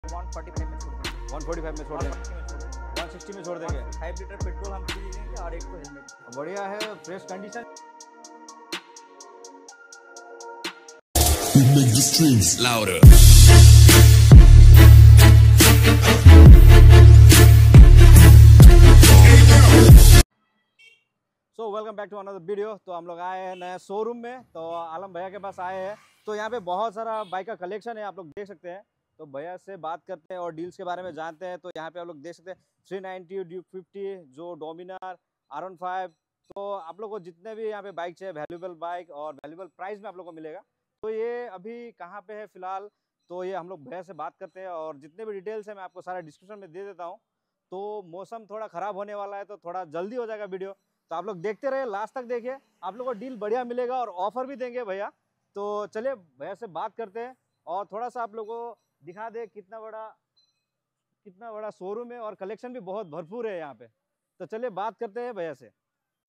145 में छोड़ देंगे, 145 में छोड़ देंगे, 160 में छोड़ देंगे, 160 में छोड़ देंगे। 5 लीटर पेट्रोल हम फ्री देंगे और एक तो हेलमेट। बढ़िया है, fresh condition. We make the streams louder. So welcome back to another video. तो हम लोग आए हैं नए शोरूम में, तो आलम भैया के पास आए हैं। तो यहाँ पे बहुत सारा बाइक का कलेक्शन है, आप लोग देख सकते हैं। तो भैया से बात करते हैं और डील्स के बारे में जानते हैं। तो यहाँ पे आप लोग देख सकते हैं 390 ड्यूक 50, जो डोमिनार, R15। तो आप लोग को जितने भी यहाँ पे बाइक चाहिए, वैल्यूबल बाइक और वैल्यूबल प्राइस में आप लोग को मिलेगा। तो ये अभी कहाँ पे है फिलहाल, तो ये हम लोग भैया से बात करते हैं और जितने भी डिटेल्स है मैं आपको सारा डिस्क्रिप्शन में दे देता हूँ। तो मौसम थोड़ा ख़राब होने वाला है, तो थोड़ा जल्दी हो जाएगा वीडियो। तो आप लोग देखते रहे, लास्ट तक देखिए, आप लोगों को डील बढ़िया मिलेगा और ऑफर भी देंगे भैया। तो चलिए भैया से बात करते हैं और थोड़ा सा आप लोगों को दिखा दे कितना बड़ा शोरूम है और कलेक्शन भी बहुत भरपूर है यहाँ पे। तो चलिए बात करते हैं भैया से।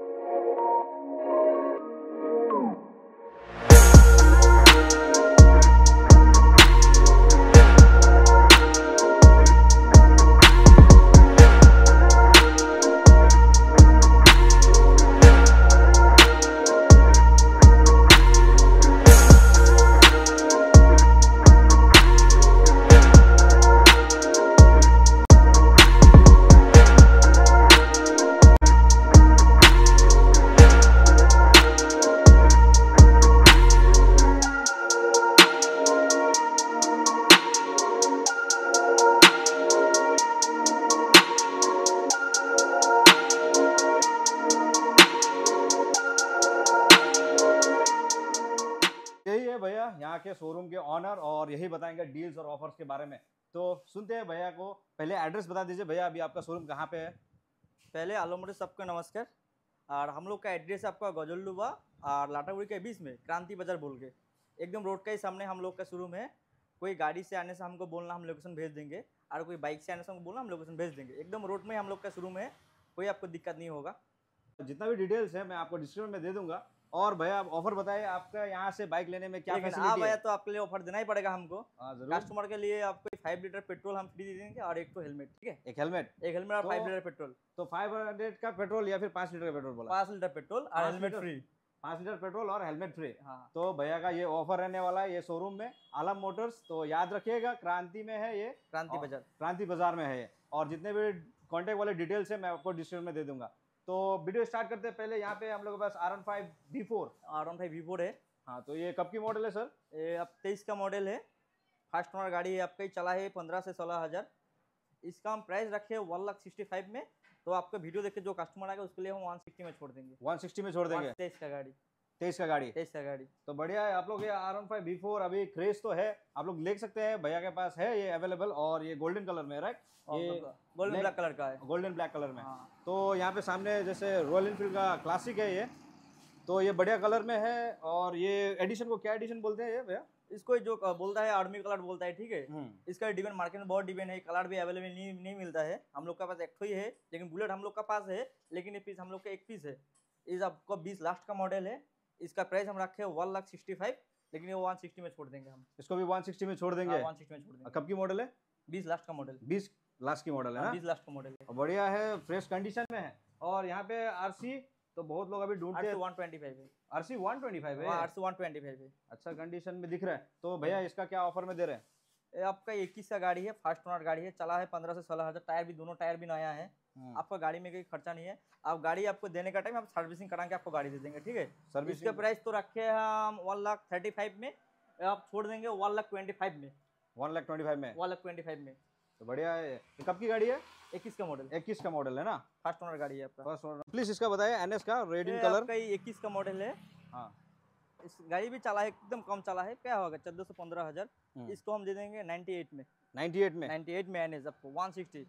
यही है भैया यहाँ के शोरूम के ऑनर और यही बताएंगे डील्स और ऑफर्स के बारे में। तो सुनते हैं भैया को। पहले एड्रेस बता दीजिए भैया, अभी आपका शोरूम कहाँ पे है? पहले आलमोटे सबको नमस्कार। और हम लोग का एड्रेस आपका गजलडुबा और लाटागुड़ी के बीच में क्रांति बाजार बोल के एकदम रोड का ही सामने हम लोग का शोरूम है। कोई गाड़ी से आने से हमको बोलना, हम लोकेशन भेज देंगे, और कोई बाइक से आने से हमको बोलना, हम लोकेशन भेज देंगे। एकदम रोड में हम लोग का शोरूम है, कोई आपको दिक्कत नहीं होगा। जितना भी डिटेल्स है मैं आपको डिस्क्रिप्शन में दे दूंगा। और भैया आप ऑफर बताइए, आपका यहाँ से बाइक लेने में क्या लेकिन फैसिलिटी आप आया है? तो आपके लिए ऑफर देना ही पड़ेगा हमको। हाँ जरूर। कस्टमर के लिए आपको 5 लीटर पेट्रोल हम फ्री दे देंगे और एक तो हेलमेट, ठीक है? एक हेलमेट एक हेलमेट और तो 5 लीटर पेट्रोल, तो 500 का पेट्रोल या फिर 5 लीटर का पेट्रोल बोला? 5 लीटर पेट्रोल और 5 helmet litre? Free. 5 litre petrol और हेलमेट फ्री। हाँ, तो भैया का ये ऑफर रहने वाला है ये शोरूम में, आलम मोटर्स। तो याद रखिएगा, क्रांति में है ये, क्रांति बाजार। क्रांति बाजार में है ये। और जितने भी कॉन्टेक्ट वाले डिटेल्स है मैं आपको डिस्क्रिप्शन में दे दूंगा। तो वीडियो स्टार्ट करते हैं। पहले यहाँ पे हम लोग के पास R15 V4। R15 V4 है। हाँ, तो ये कब की मॉडल है सर? ये अब 23 का मॉडल है। फर्स्ट ओनर गाड़ी है आपका, ही चला है 15 से 16 हज़ार। इसका हम प्राइस रखे 1,65,000 में। तो आपका वीडियो देख के जो कस्टमर आएगा उसके लिए हम 160 में छोड़ देंगे। 160 में छोड़ देंगे। 23 का गाड़ी, 23 का गाड़ी। 23 का गाड़ी। तो बढ़िया है। आप लोग ये R15 V4 अभी क्रेज तो है, आप लोग देख सकते हैं भैया के पास है ये अवेलेबल। और ये गोल्डन कलर में, राइट? ये गोल्डन ब्लैक कलर का है। गोल्डन ब्लैक कलर में। हाँ। तो यहाँ पे सामने जैसे रॉयल एनफील्ड का क्लासिक है ये, तो ये बढ़िया कलर में है। और ये एडिशन को क्या एडिशन बोलते हैं ये भैया? इसको जो बोलता है आर्मी कलर बोलता है, ठीक है? इसका डिमांड मार्केट में बहुत डिमांड है। कलर भी अवेलेबल नहीं मिलता है। हम लोग का पास एक ही है, लेकिन बुलेट हम लोग का पास है, लेकिन ये पीस हम लोग का एक पीस है। इस आपको 20 लास्ट का मॉडल है। इसका प्राइस हम रखे 1,65,000, लेकिन ये 160 में छोड़ देंगे हम। इसको भी 160 में छोड़ देंगे। 160 में छोड़ देंगे। कब की मॉडल है? 20 लास्ट का मॉडल। 20 लास्ट की मॉडल है ना? 20 लास्ट का मॉडल है। बढ़िया है, फ्रेश कंडीशन में है। और यहाँ पे आरसी तो बहुत लोग अभी ढूंढते हैं। RC 125 है। आरसी 125 है। RC 125 है। अच्छा कंडीशन में दिख रहा है। तो भैया इसका क्या ऑफर में दे रहे हैं? ये आपका 21 का गाड़ी है, फर्स्ट ओनर गाड़ी है, चला है 15 से 16 हज़ार। टायर भी, दोनों टायर भी नया है। आपका गाड़ी में कोई खर्चा नहीं है। आप गाड़ी आपको देने का टाइम आप सर्विसिंग करा के आपको गाड़ी दे देंगे, ठीक है? सर्विसिंग इसके प्राइस तो रखे हम 1,35,000 में, आप छोड़ देंगे 1,25,000 में। 1,25,000 में। 1,25,000 में। तो बढ़िया है। ये कब की गाड़ी है? 21 का मॉडल। 21 का मॉडल है ना? फर्स्ट ओनर गाड़ी है आपका। First owner. प्लीज इसका बताइए, एनएस का रेड इन ये कलर। आपका 21 का मॉडल है। हाँ। इस गाड़ी भी चला है, एकदम कम चला है। क्या होगा 14 से 15 हज़ार। इसको हम दे देंगे 98 में। 98 में? 98 में एनएस आपको 160।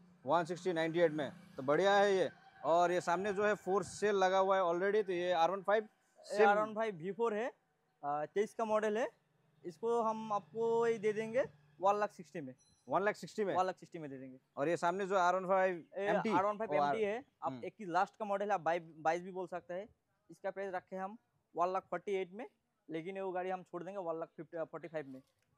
98 में। तो बढ़िया है ये। और ये सामने जो है 4 सेल लगा हुआ है ऑलरेडी। तो ये R15 R15 V4 है, 23 का मॉडल है। इसको हम आपको ही दे देंगे 1,60,000 में। 1,60,000 में? 1,60,000 में दे देंगे। और ये सामने जो R15 MT R15 MT है। आप 21 लास्ट का मॉडल है, आप 22 भी बोल सकते हैं। इसका प्राइस रखे हम 1,48,000 में, लेकिन वो गाड़ी हम छोड़ देंगे 1,45,000 में।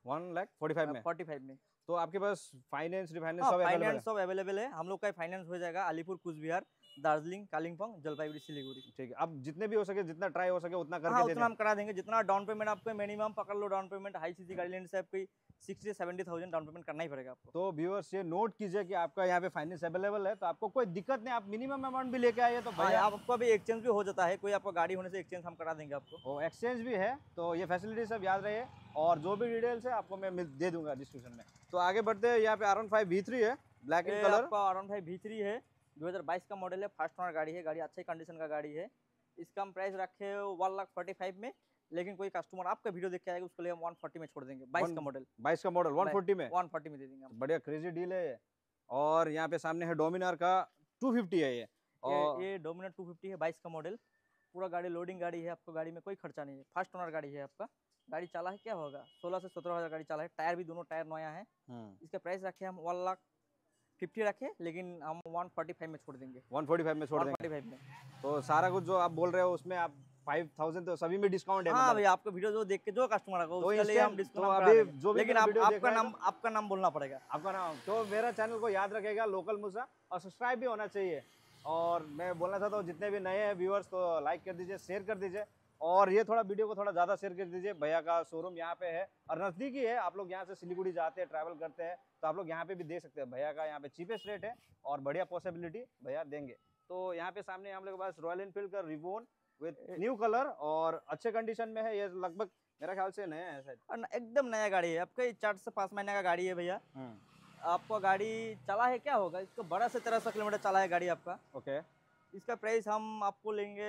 1,45,000 में। 45 में। तो आपके पास फाइनेंस रिफाइनेंस हाँ, सब अवेलेबल है? फाइनेंस सब अवेलेबल है। हम लोग का फाइनेंस हो जाएगा अलीपुर, कुछ बिहार, दार्जिलिंग, कालिम्पोंग, जलपाईगुड़ी, सिलीगुड़ी। ठीक है, अब जितने भी हो सके, जितना ट्राई हो सके उतना हाँ, करके दे उतना हम करा देंगे। जितना डाउन पेमेंट आपको मिनिमम पकड़ लो, डाउन पेमेंट हाई सीसी गाड़ी लेने से आपको 60 से 70,000 डाउन पेमेंट करना ही पड़ेगा आपको। तो व्यूअर्स ये नोट कीजिए कि आपका यहाँ पे फाइनेंस अवेलेबल है, तो आपको कोई दिक्कत नहीं, आप मिनिमम अमाउंट भी लेके आइए तो हाँ, भैया आपको अभी एक्सचेंज भी हो जाता है, कोई आपको गाड़ी होने से एक्सचेंज हम करा देंगे आपको। एक्सचेंज भी है। तो ये फैसिलिटी सब याद रहे, और जो भी डिटेल्स है आपको मैं दे दूंगा डिस्क्रिप्शन में। तो आगे बढ़ते हैं, यहाँ पे R15 V3 है, ब्लैक इन ये कलर। आपका R15 V3 है, 2022 का मॉडल है, फर्स्ट ओनर गाड़ी है, गाड़ी अच्छी कंडीशन का गाड़ी है। इसका हम प्राइस रखे 1,45,000 में, लेकिन कोई कस्टमर आपका वीडियो देख के आएगा उसके लिए हम 140 में छोड़ देंगे। 22 का मॉडल, 22 का मॉडल 140 में, 140 में दे देंगे हम। बढ़िया क्रेजी डील है ये। और यहाँ पे सामने है डोमिनार का 250 है ये। और ये डोमिनर 250 है, 22 का मॉडल, पूरा गाड़ी लोडिंग गाड़ी है, आपको गाड़ी में कोई खर्चा नहीं है, फर्स्ट ओनर गाड़ी है आपका। गाड़ी चला है क्या होगा 16 से 17,000 गाड़ी चला है, टायर भी दोनों टायर नया है। इसका प्राइस रखे हम 1,50,000 रखे, लेकिन हम 145 में छोड़ देंगे। 145 में छोड़ देंगे। 145 में। तो सारा कुछ जो आप बोल रहे हो उसमें आप 5,000 तो सभी में डिस्काउंट है? हाँ मतलब? भैया, आपको वीडियो जो देख के जो कस्टमर आएगा तो उसके लिए हम तो डिस्काउंट करा अभी देंगे। जो भी लेकिन मेरा वीडियो देख रहा है आपका नाम बोलना पड़ेगा। आपका नाम, तो मेरा चैनल को याद रखेगा लोकल मूसा, और सब्सक्राइब भी होना चाहिए। और मैं बोलना चाहता हूँ जितने भी नए हैं व्यूअर्स तो लाइक कर दीजिए, शेयर कर दीजिए, और ये थोड़ा वीडियो को थोड़ा ज़्यादा शेयर कर दीजिए। भैया का शोरूम यहाँ पे है और नज़दीकी है, आप लोग यहाँ से सिलीगुड़ी जाते हैं, ट्रैवल करते हैं, तो आप लोग यहाँ पे भी दे सकते हैं। भैया का यहाँ पे चीपेस्ट रेट है और बढ़िया पॉसिबिलिटी भैया देंगे। तो यहाँ पे सामने हम लोग के पास रॉयल एनफील्ड का रिवोन विद न्यू कलर और अच्छे कंडीशन में है। ये लगभग मेरा ख्याल से नया है शायद। एकदम नया गाड़ी है, आपका 4 से 5 महीने का गाड़ी है भैया। आपको गाड़ी चला है क्या होगा, इसको 12 से 1300 किलोमीटर चला है गाड़ी आपका। ओके, इसका प्राइस हम आपको लेंगे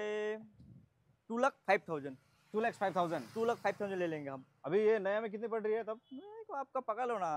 2,05,000। 2,05,000 2,05,000 ले लेंगे हम। अभी ये नया में कितनी पड़ रही है तब? तो आपका पकड़ लो ना,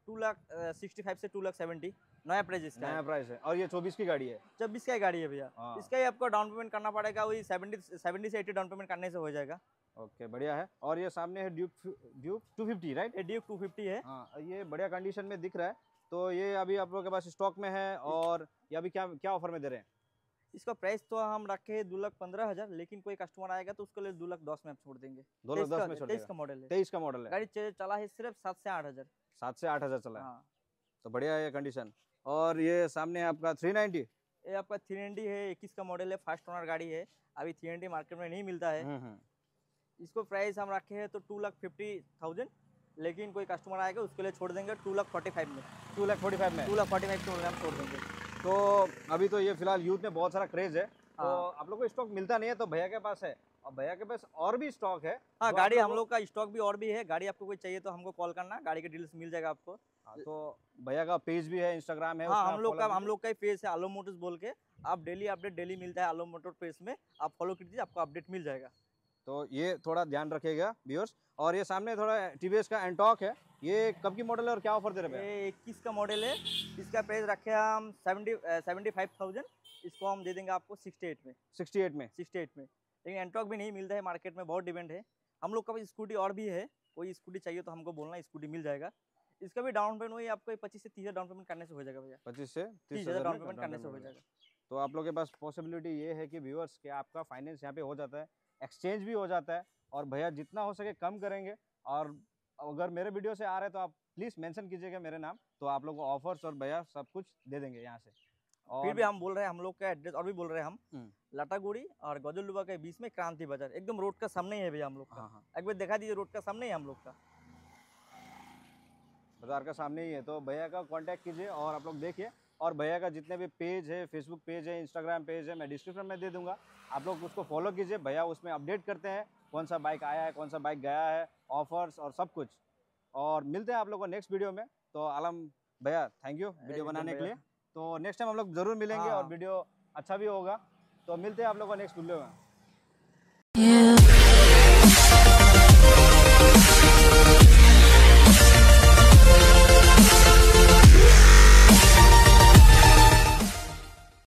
2,65,000 से 2,70,000 नया प्राइस इसका नया है। प्राइस है, और ये 24 की गाड़ी है। 24 का ही गाड़ी है भैया। हाँ। इसका ही आपको डाउन पेमेंट करना पड़ेगा, वही 70 से 80 डाउन पेमेंट करने से हो जाएगा। ओके, बढ़िया है। और ये सामने है ड्यूक 250 राइट? ये ड्यूक 250 है। हाँ, ये बढ़िया कंडीशन में दिख रहा है। तो ये अभी आप लोगों के पास स्टॉक में है, और ये अभी क्या क्या ऑफर में दे रहे हैं? इसका प्राइस तो हम रखे 2,15,000, लेकिन कोई कस्टमर आएगा तो उसके लिए 2,10,000 में आप छोड़ देंगे। 2,10,000 में छोड़ 23 देगा। का मॉडल है, 23 का मॉडल है, गाड़ी चला है सिर्फ 7 से 8,000। 7 से 8,000 चला है। हाँ, तो बढ़िया है ये कंडीशन। और ये सामने है आपका 390। ये आपका 390 है, 21 का मॉडल है, फर्स्ट ओनर गाड़ी है। अभी 390 मार्केट में नहीं मिलता है। इसको प्राइस हम रखे हैं तो 2,50,000, लेकिन कोई कस्टमर आएगा उसके लिए छोड़ देंगे 2,45,000 में। 2,45,000 में। 2,45,000 में हम छोड़ देंगे। तो अभी तो ये फिलहाल यूथ में बहुत सारा क्रेज है, तो हाँ। आप लोग को स्टॉक मिलता नहीं है, तो भैया के पास है, और भैया के पास और भी स्टॉक है। हाँ, तो गाड़ी आप हम लोग का स्टॉक भी और भी है। गाड़ी आपको कोई चाहिए तो हमको कॉल करना, गाड़ी के डिटेल्स मिल जाएगा आपको। हाँ, तो भैया का पेज भी है, इंस्टाग्राम है। हाँ, उसमें हम लोग का ही पेज है आलो मोटर्स बोल के। आप डेली अपडेट डेली मिलता है आलो मोटर पेज में, आप फॉलो कीजिए, आपको अपडेट मिल जाएगा। तो ये थोड़ा ध्यान रखिएगा व्यूअर्स। और ये सामने थोड़ा टीवीएस का एंटॉक है, ये कब की मॉडल है और क्या ऑफर दे रहे हैं? ये 21 का मॉडल है, इसका प्राइस रखे हम 75,000। इसको हम दे देंगे आपको 68 में। 68 में? 68 में, लेकिन एंटॉक भी नहीं मिलता है मार्केट में, बहुत डिमांड है। हम लोग का पास स्कूटी और भी है, कोई स्कूटी चाहिए तो हमको बोलना, स्कूटी मिल जाएगा। इसका भी डाउन पेमेंट वही आपको 25 से 30,000 डाउन पेमेंट करने से हो जाएगा भैया। 25 से 30,000 डाउन पेमेंट करने से हो जाएगा। तो आप लोग के पास पॉसिबिलिटी ये है कि व्यूअर्स के आपका फाइनेंस यहाँ पे हो जाता है, एक्सचेंज भी हो जाता है, और भैया जितना हो सके कम करेंगे। और अगर मेरे वीडियो से आ रहे हैं तो आप प्लीज़ मेंशन कीजिएगा मेरे नाम, तो आप लोगों को ऑफर्स और भैया सब कुछ दे देंगे यहाँ से। और फिर भी हम बोल रहे हैं, हम लोग का एड्रेस और भी बोल रहे हैं हम, लाटागुड़ी और गजलडुबा के बीच में क्रांति बाजार, एकदम रोड का सामने ही है भैया हम लोग का। हाँ, एक बार दिखा दीजिए, रोड का सामने ही है हम लोग का। बाजार का सामने ही है। तो भैया का कांटेक्ट कीजिए और आप लोग देखिए। और भैया का जितने भी पेज है, फेसबुक पेज है, इंस्टाग्राम पेज है, मैं डिस्क्रिप्शन में दे दूंगा, आप लोग उसको फॉलो कीजिए। भैया उसमें अपडेट करते हैं कौन सा बाइक आया है, कौन सा बाइक गया है, ऑफर्स और सब कुछ। और मिलते हैं आप लोगों को नेक्स्ट वीडियो में। तो आलम भैया थैंक यू वीडियो बनाने के लिए। तो नेक्स्ट टाइम हम लोग ज़रूर मिलेंगे, हाँ। और वीडियो अच्छा भी होगा। तो मिलते हैं आप लोगों को नेक्स्ट वीडियो में।